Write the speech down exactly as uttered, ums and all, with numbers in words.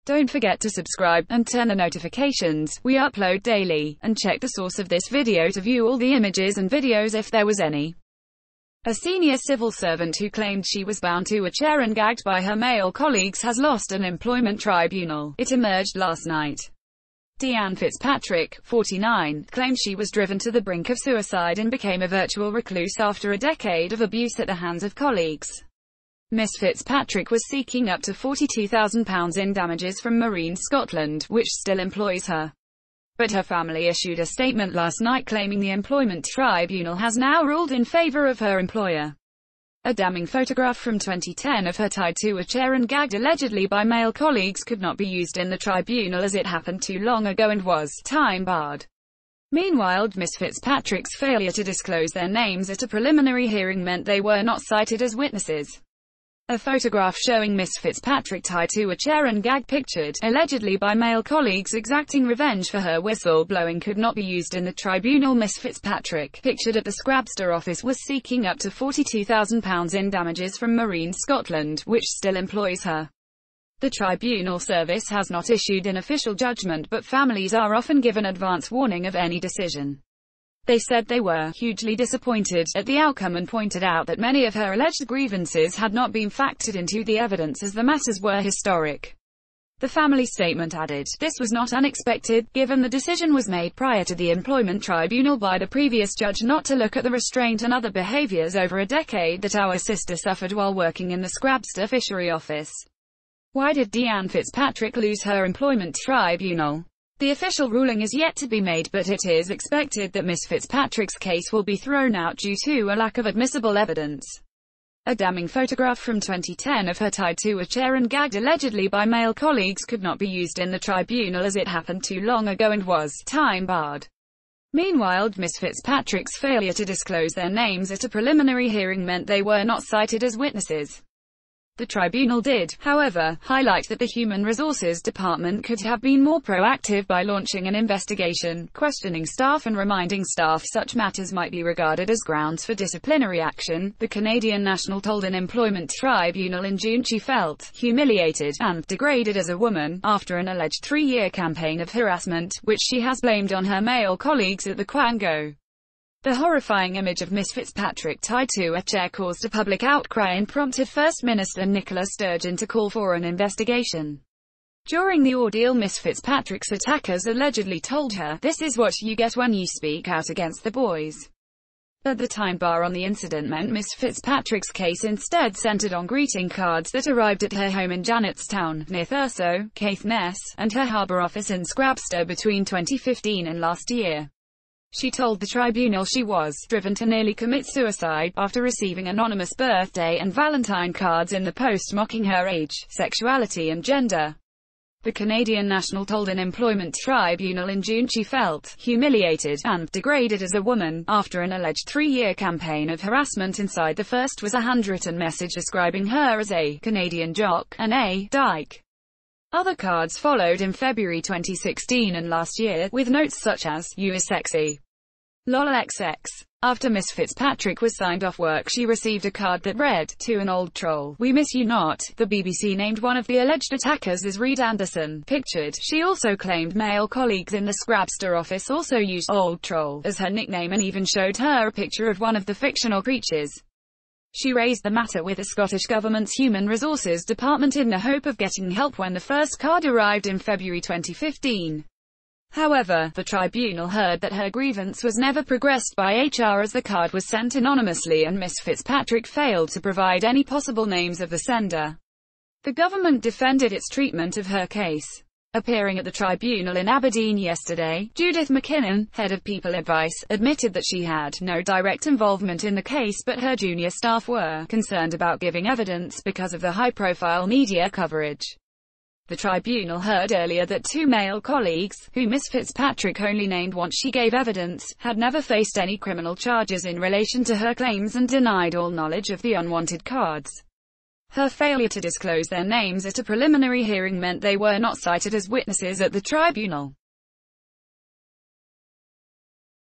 Don't forget to subscribe, and turn on notifications. We upload daily, and check the source of this video to view all the images and videos if there was any. A senior civil servant who claimed she was bound to a chair and gagged by her male colleagues has lost an employment tribunal. It emerged last night. Dee-Ann Fitzpatrick, forty-nine, claimed she was driven to the brink of suicide and became a virtual recluse after a decade of abuse at the hands of colleagues. Miss Fitzpatrick was seeking up to forty-two thousand pounds in damages from Marine Scotland, which still employs her. But her family issued a statement last night claiming the employment tribunal has now ruled in favour of her employer. A damning photograph from twenty ten of her tied to a chair and gagged allegedly by male colleagues could not be used in the tribunal as it happened too long ago and was time-barred. Meanwhile, Miss Fitzpatrick's failure to disclose their names at a preliminary hearing meant they were not cited as witnesses. A photograph showing Miss Fitzpatrick tied to a chair and gagged, pictured, allegedly by male colleagues exacting revenge for her whistleblowing, could not be used in the tribunal. Miss Fitzpatrick, pictured at the Scrabster office, was seeking up to forty-two thousand pounds in damages from Marine Scotland, which still employs her. The tribunal service has not issued an official judgment, but families are often given advance warning of any decision. They said they were hugely disappointed at the outcome and pointed out that many of her alleged grievances had not been factored into the evidence as the matters were historic. The family statement added, "This was not unexpected, given the decision was made prior to the employment tribunal by the previous judge not to look at the restraint and other behaviours over a decade that our sister suffered while working in the Scrabster fishery office." Why did Dee-Ann Fitzpatrick lose her employment tribunal? The official ruling is yet to be made, but it is expected that Miss Fitzpatrick's case will be thrown out due to a lack of admissible evidence. A damning photograph from twenty ten of her tied to a chair and gagged allegedly by male colleagues could not be used in the tribunal as it happened too long ago and was time-barred. Meanwhile, Miss Fitzpatrick's failure to disclose their names at a preliminary hearing meant they were not cited as witnesses. The tribunal did, however, highlight that the Human Resources Department could have been more proactive by launching an investigation, questioning staff and reminding staff such matters might be regarded as grounds for disciplinary action. The Canadian national told an employment tribunal in June she felt humiliated and degraded as a woman after an alleged three-year campaign of harassment, which she has blamed on her male colleagues at the Quango. The horrifying image of Miss Fitzpatrick tied to a chair caused a public outcry and prompted First Minister Nicola Sturgeon to call for an investigation. During the ordeal, Miss Fitzpatrick's attackers allegedly told her, "This is what you get when you speak out against the boys." But the time bar on the incident meant Miss Fitzpatrick's case instead centered on greeting cards that arrived at her home in Janetstown, near Thurso, Caithness, and her harbour office in Scrabster between twenty fifteen and last year. She told the tribunal she was driven to nearly commit suicide after receiving anonymous birthday and Valentine cards in the post mocking her age, sexuality and gender. The Canadian national told an employment tribunal in June she felt humiliated and degraded as a woman after an alleged three-year campaign of harassment. Inside the first was a handwritten message describing her as a Canadian jock and a dyke. Other cards followed in February twenty sixteen and last year, with notes such as, "You is sexy. Lol X X. After Miss Fitzpatrick was signed off work, she received a card that read, "To an old troll, we miss you not." The B B C named one of the alleged attackers as Reed Anderson, pictured. She also claimed male colleagues in the Scrabster office also used "old troll" as her nickname and even showed her a picture of one of the fictional creatures. She raised the matter with the Scottish Government's Human Resources Department in the hope of getting help when the first card arrived in February twenty fifteen. However, the tribunal heard that her grievance was never progressed by H R as the card was sent anonymously and Miss Fitzpatrick failed to provide any possible names of the sender. The government defended its treatment of her case. Appearing at the tribunal in Aberdeen yesterday, Judith McKinnon, head of People Advice, admitted that she had no direct involvement in the case but her junior staff were concerned about giving evidence because of the high-profile media coverage. The tribunal heard earlier that two male colleagues, who Miss Fitzpatrick only named once she gave evidence, had never faced any criminal charges in relation to her claims and denied all knowledge of the unwanted cards. Her failure to disclose their names at a preliminary hearing meant they were not cited as witnesses at the tribunal.